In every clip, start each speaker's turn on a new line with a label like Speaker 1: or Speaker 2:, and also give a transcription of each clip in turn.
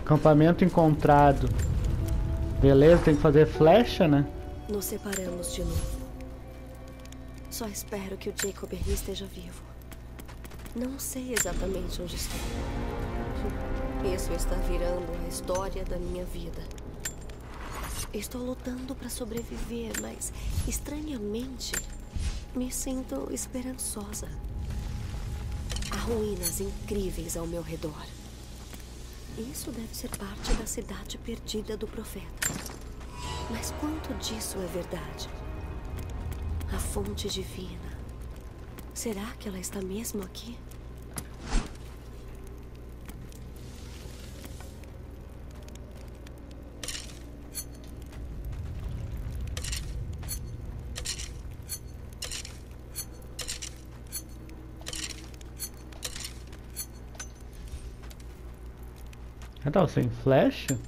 Speaker 1: Acampamento encontrado. Beleza, tem que fazer flecha, né?
Speaker 2: Nos separamos de novo. Só espero que o Jacob aí esteja vivo. Não sei exatamente onde estou. Isso está virando a história da minha vida. Estou lutando para sobreviver, mas estranhamente me sinto esperançosa. Há ruínas incríveis ao meu redor. Isso deve ser parte da cidade perdida do profeta. Mas quanto disso é verdade? A fonte divina. Será que ela está mesmo aqui?
Speaker 1: Ah, tá, sem flecha?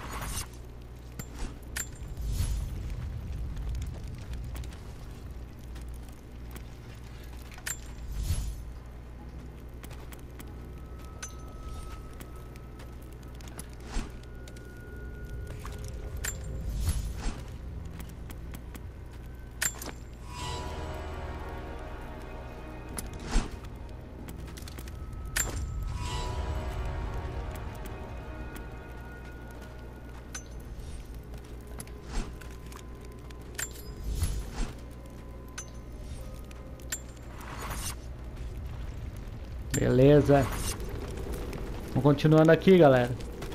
Speaker 1: Beleza. Vamos continuando aqui, galera.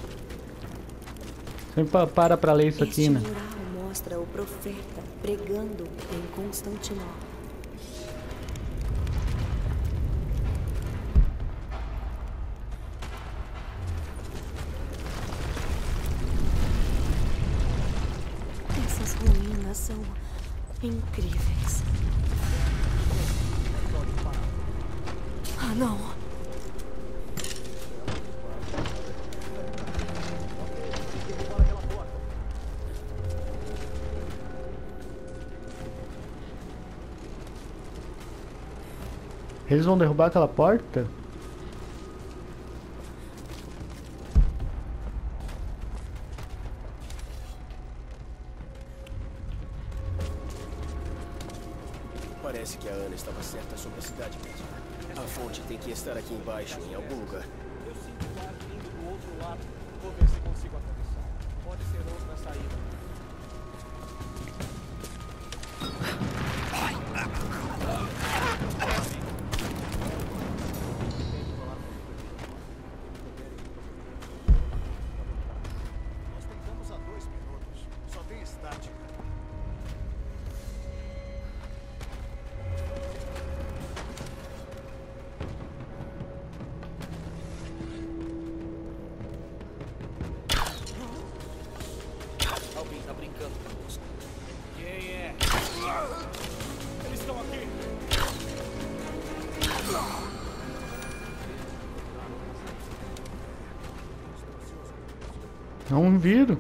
Speaker 1: Sempre para pra ler isso aqui, né?
Speaker 2: Este mural mostra o profeta pregando em Constantinopla. Essas ruínas são incríveis. Ah, não!
Speaker 1: Eles vão derrubar aquela porta?
Speaker 3: Parece que a Ana estava certa sobre a cidade mesmo. A fonte tem que estar aqui embaixo, em algum lugar.
Speaker 4: Eu sinto o ar vindo do outro lado. Vou ver se consigo atravessar. Pode ser outra saída. Nós tentamos há 2 minutos. Só tem estática. Alguém tá brincando conosco. Quem é? Eles estão aqui.
Speaker 1: Não viram.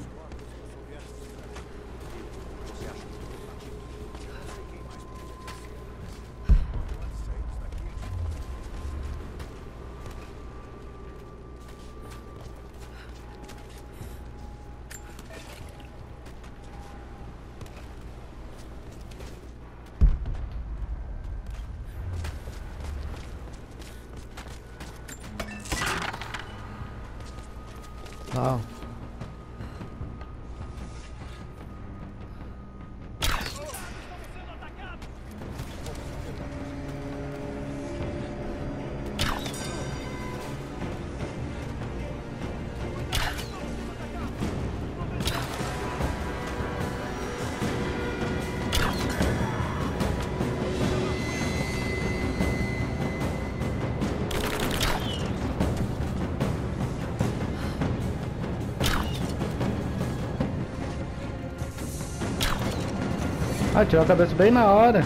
Speaker 1: Uau. Ah, tirou a cabeça bem na hora.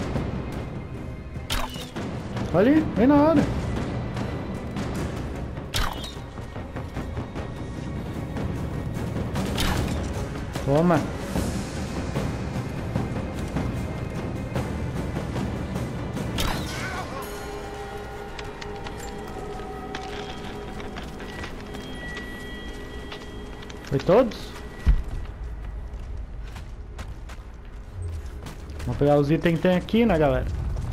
Speaker 1: Olha ali, bem na hora. Toma. Foi todos? Vamos pegar os itens que tem aqui, né, galera?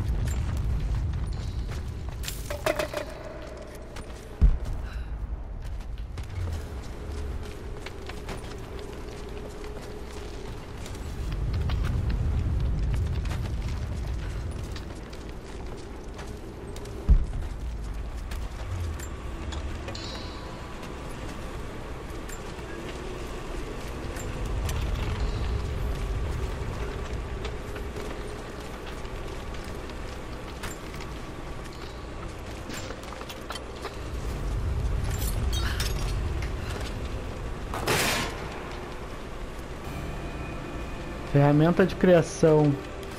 Speaker 1: Ferramenta de criação.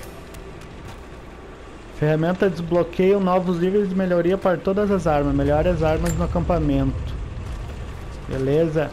Speaker 1: Ferramenta desbloqueia novos níveis de melhoria para todas as armas. Melhore as armas no acampamento. Beleza.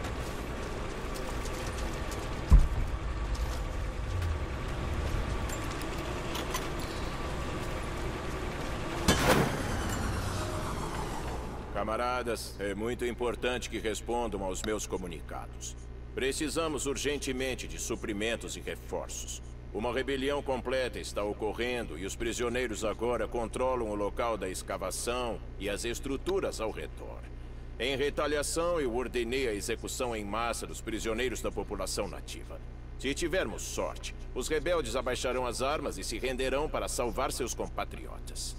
Speaker 5: Camaradas, é muito importante que respondam aos meus comunicados. Precisamos urgentemente de suprimentos e reforços. Uma rebelião completa está ocorrendo e os prisioneiros agora controlam o local da escavação e as estruturas ao redor. Em retaliação, eu ordenei a execução em massa dos prisioneiros da população nativa. Se tivermos sorte, os rebeldes abaixarão as armas e se renderão para salvar seus compatriotas.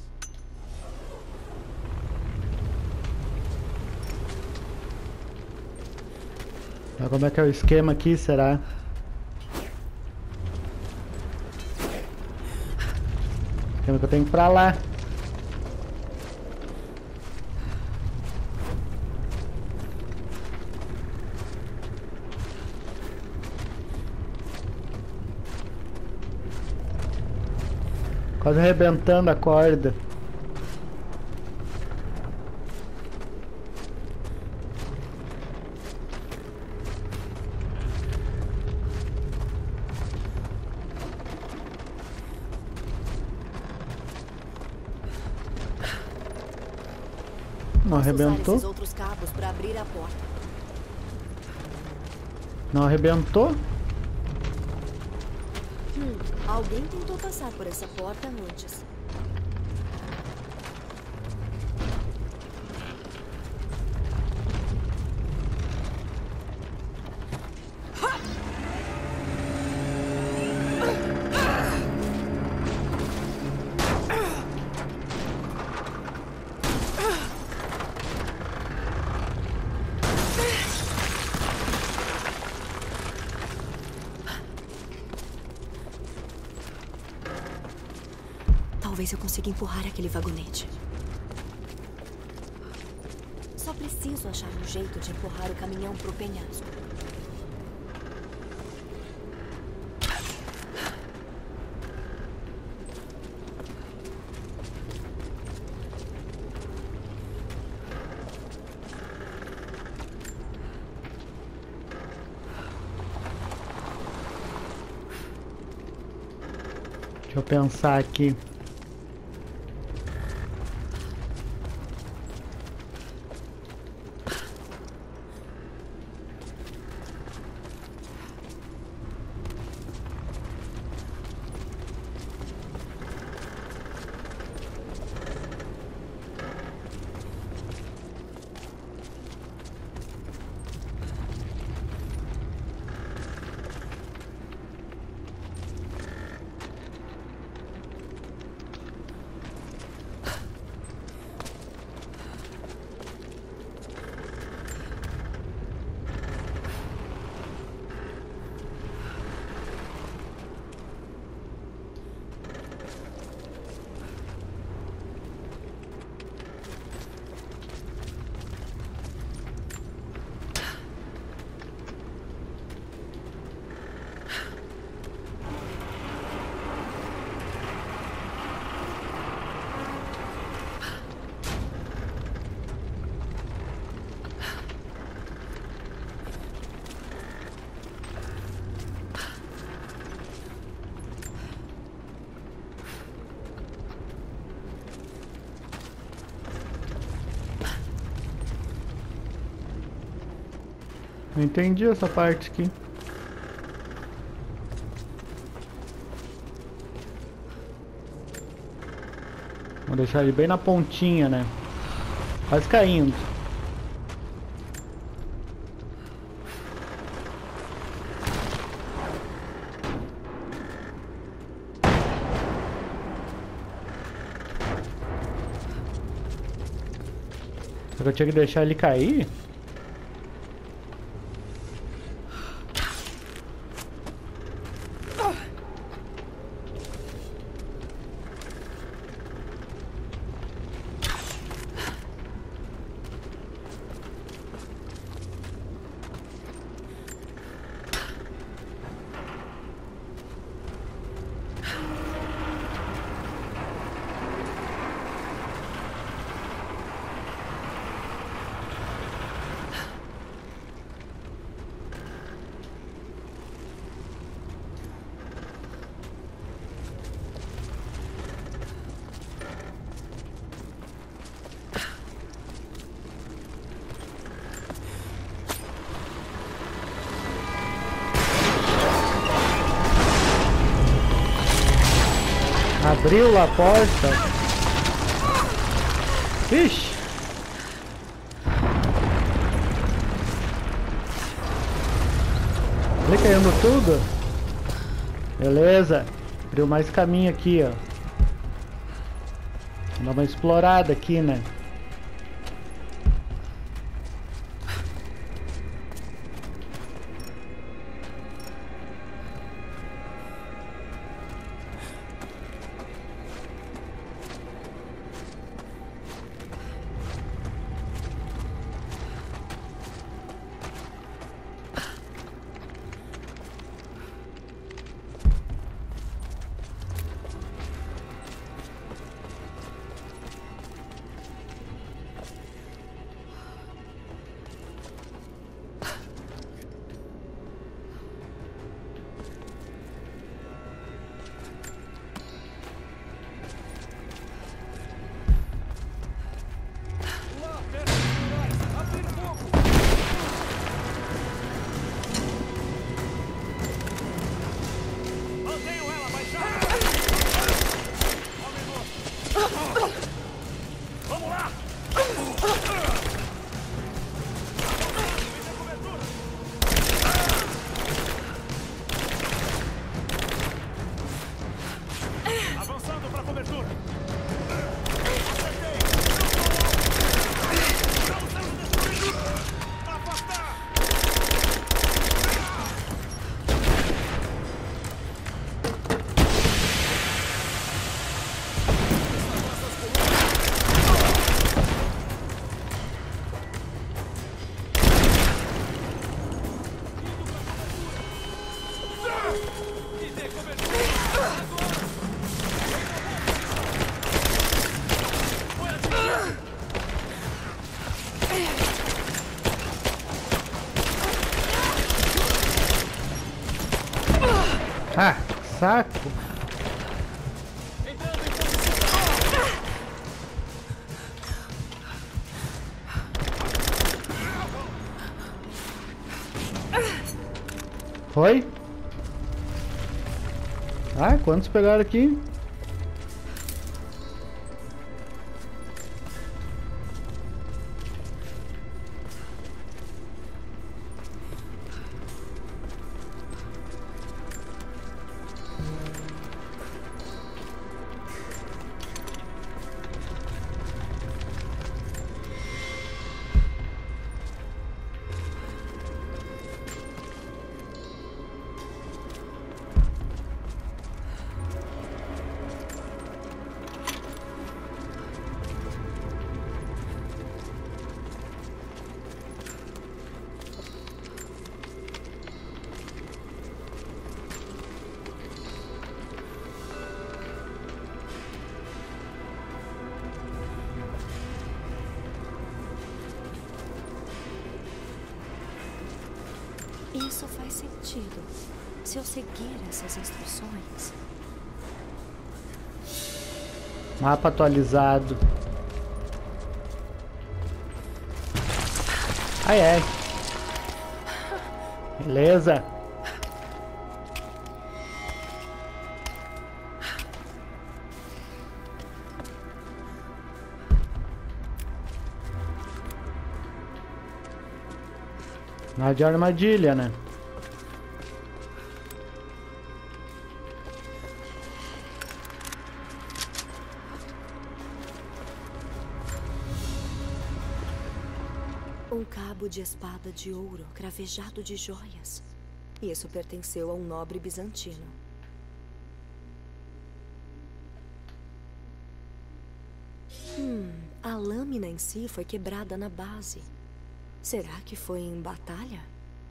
Speaker 1: Como é que é o esquema aqui, será? O esquema que eu tenho que ir pra lá. Quase arrebentando a corda. Não arrebentou?
Speaker 2: Esses outros cabos para abrir a porta.
Speaker 1: Não arrebentou?
Speaker 2: Alguém tentou passar por essa porta antes. Talvez eu consiga empurrar aquele vagonete. Só preciso achar um jeito de empurrar o caminhão pro penhasco.
Speaker 1: Deixa eu pensar aqui. Não entendi essa parte aqui. Vou deixar ele bem na pontinha, né? Quase caindo. Será que eu tinha que deixar ele cair? Abriu a porta. Ixi. Ele caindo tudo. Beleza. Abriu mais caminho aqui, ó. Vou dar uma explorada aqui, né? Ah, saco. Foi? Ah, quantos pegaram aqui?
Speaker 2: Isso faz sentido. Se eu seguir essas instruções...
Speaker 1: Mapa atualizado. Ai, ai. Beleza. Nada de armadilha, né?
Speaker 2: Um cabo de espada de ouro cravejado de joias. Isso pertenceu a um nobre bizantino. A lâmina em si foi quebrada na base. Será que foi em batalha?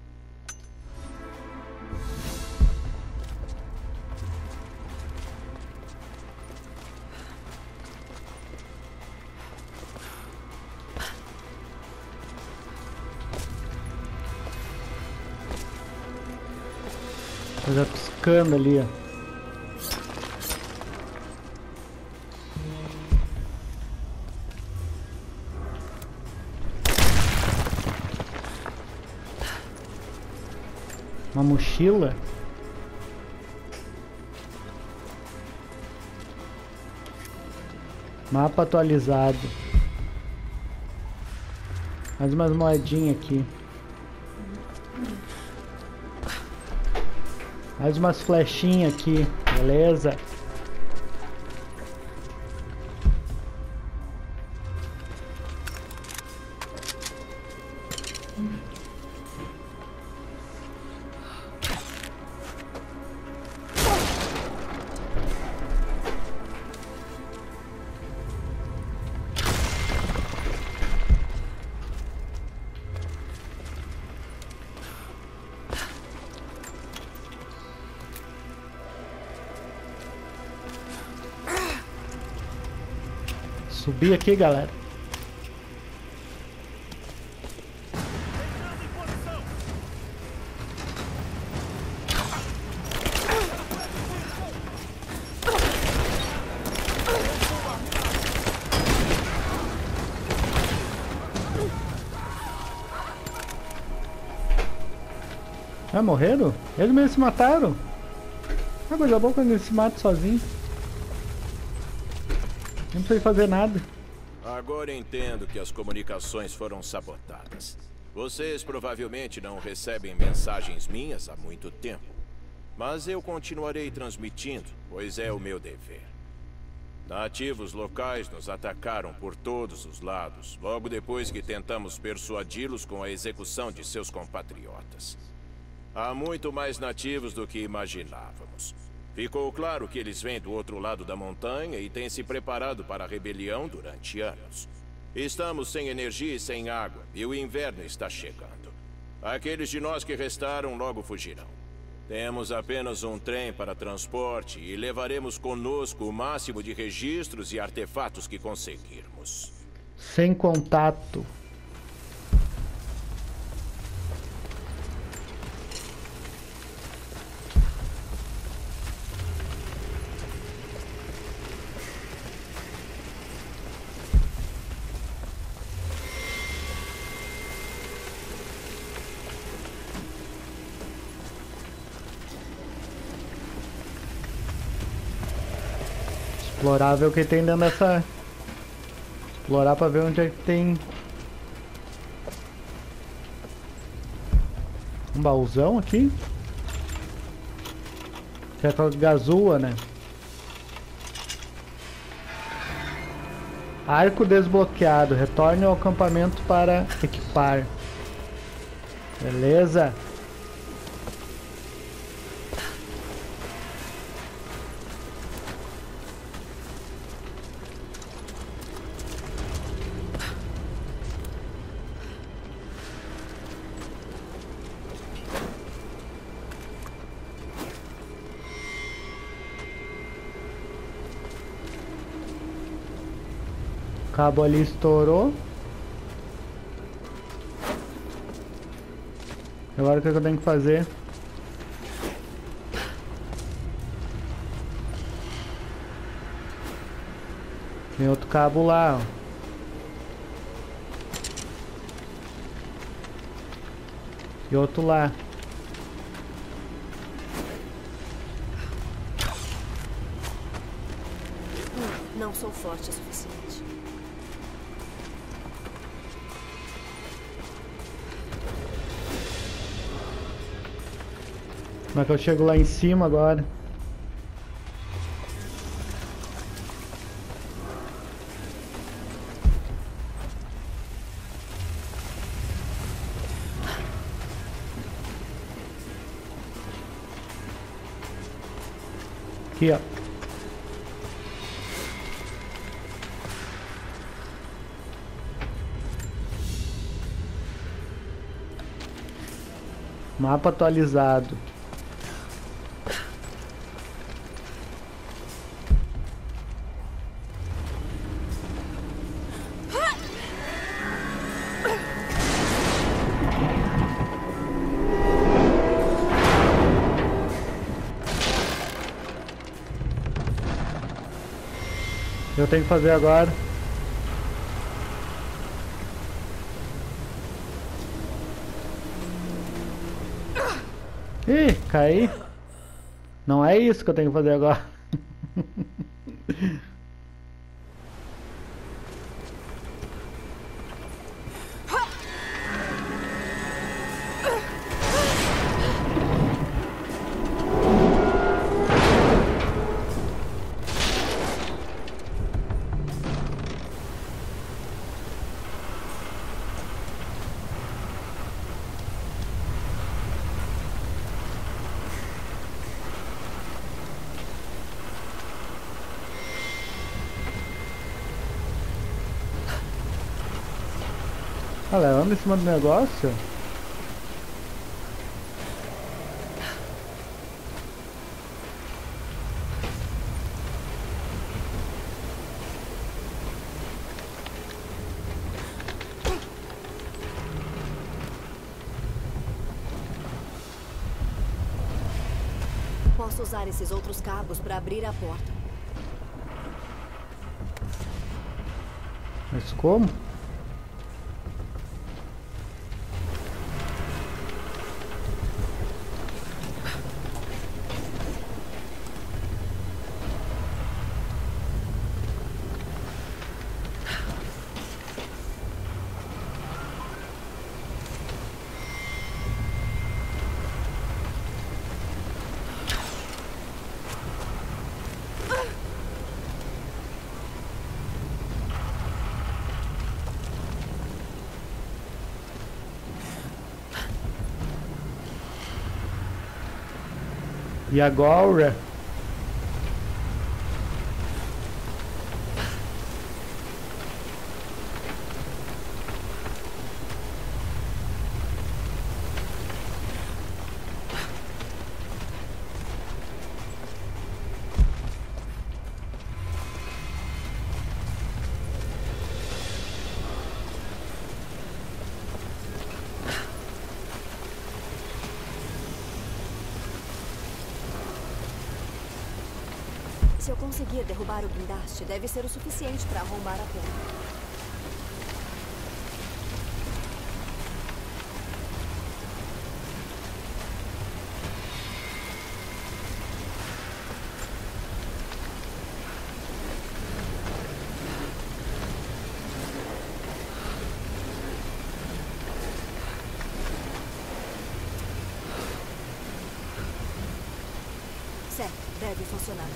Speaker 1: Coisa piscando ali, ó. Uma mochila. Mapa atualizado. Mais umas moedinhas aqui. Mais umas flechinhas aqui. Beleza. Subir aqui, galera. Ah, morreram? Eles mesmos se mataram. Ah, coisa boa quando eles se matam sozinhos. Não precisa fazer nada.
Speaker 5: Agora entendo que as comunicações foram sabotadas. Vocês provavelmente não recebem mensagens minhas há muito tempo. Mas eu continuarei transmitindo, pois é o meu dever. Nativos locais nos atacaram por todos os lados, logo depois que tentamos persuadi-los com a execução de seus compatriotas. Há muito mais nativos do que imaginávamos. Ficou claro que eles vêm do outro lado da montanha e têm se preparado para a rebelião durante anos. Estamos sem energia e sem água, e o inverno está chegando. Aqueles de nós que restaram logo fugirão. Temos apenas um trem para transporte e levaremos conosco o máximo de registros e artefatos que conseguirmos.
Speaker 1: Sem contato. Explorar, ver o que tem dentro dessa... Explorar pra ver onde é que tem... Um baúzão aqui. Que é com gazua, né? Arco desbloqueado. Retorne ao acampamento para equipar. Beleza. O cabo ali estourou. Agora o que eu tenho que fazer? Tem outro cabo lá, ó. E outro lá.
Speaker 2: Não sou forte o suficiente.
Speaker 1: Como é que eu chego lá em cima agora? Aqui, ó. Mapa atualizado. Eu tenho que fazer agora. Ih, caí. Não é isso que eu tenho que fazer agora. Olha, anda em cima do negócio.
Speaker 2: Posso usar esses outros cabos para abrir a porta.
Speaker 1: Mas como? E agora?
Speaker 2: Se eu conseguir derrubar o guindaste, deve ser o suficiente para arrombar a porta. Certo, deve funcionar.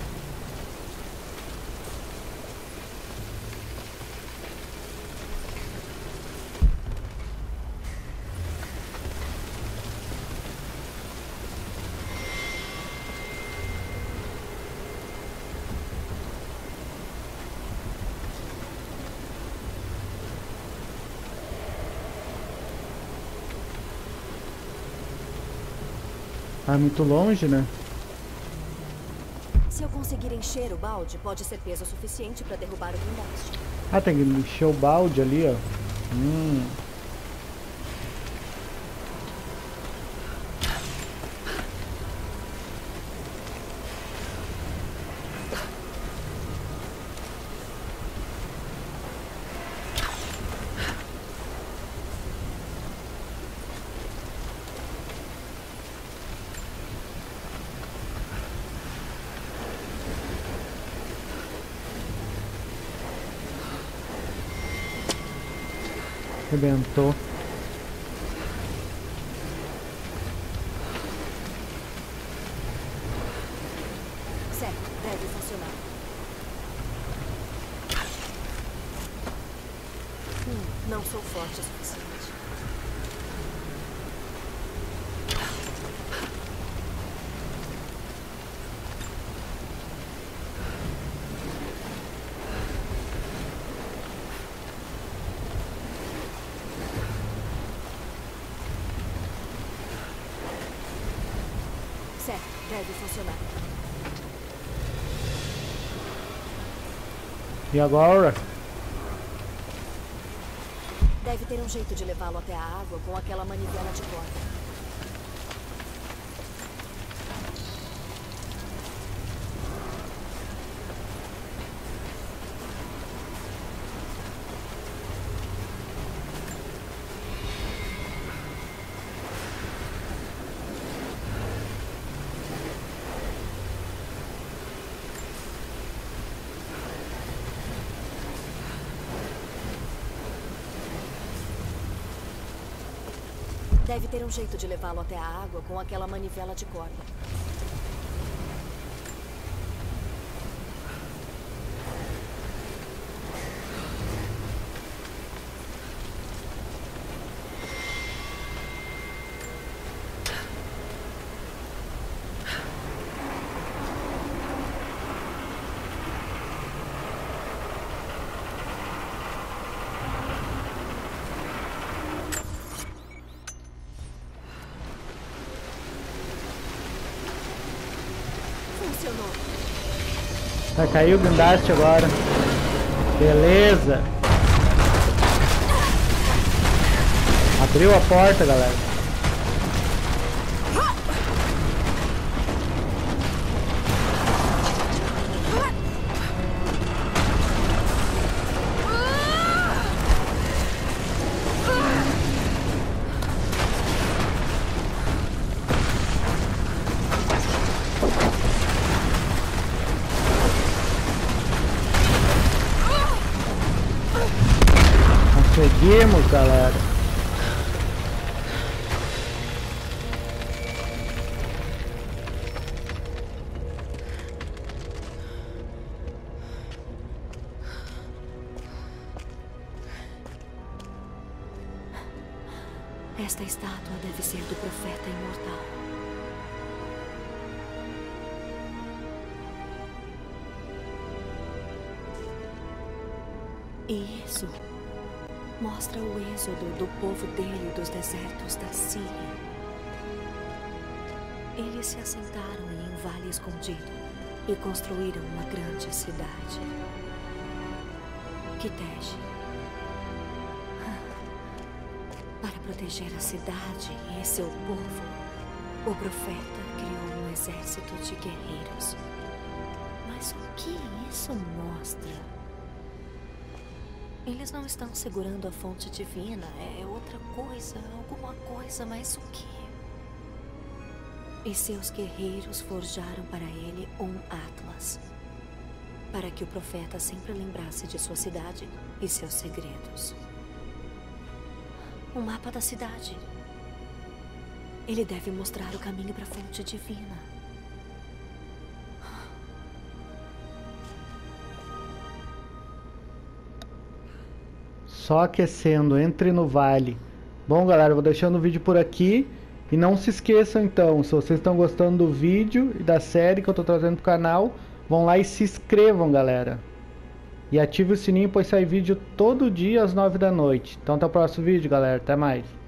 Speaker 1: Ah, muito longe, né?
Speaker 2: Se eu conseguir encher o balde, pode ser peso suficiente para derrubar o guindaste.
Speaker 1: Ah, tem que encher o balde ali, ó. Arrebentou.
Speaker 2: Certo, deve funcionar. Não sou forte o suficiente. Certo, deve funcionar.
Speaker 1: E agora?
Speaker 2: Deve ter um jeito de levá-lo até a água com aquela manivela de corda. Deve ter um jeito de levá-lo até a água com aquela manivela de corda. Funcionou.
Speaker 1: Vai cair o guindaste agora. Beleza. Abriu a porta, galera. Conseguimos, galera.
Speaker 2: Esta estátua deve ser do profeta imortal. E isso mostra o êxodo do povo dele dos desertos da Síria. Eles se assentaram em um vale escondido e construíram uma grande cidade, Kitej. Para proteger a cidade e seu povo, o profeta criou um exército de guerreiros. Mas o que isso mostra? Eles não estão segurando a fonte divina, é outra coisa, alguma coisa, mas o quê? E seus guerreiros forjaram para ele um Atlas, para que o profeta sempre lembrasse de sua cidade e seus segredos. Um mapa da cidade. Ele deve mostrar o caminho para a fonte divina.
Speaker 1: Só aquecendo, entre no vale. Bom, galera, eu vou deixando o vídeo por aqui. E não se esqueçam então, se vocês estão gostando do vídeo e da série que eu tô trazendo pro canal, vão lá e se inscrevam, galera. E ative o sininho, pois sai vídeo todo dia às 9 da noite. Então até o próximo vídeo, galera. Até mais.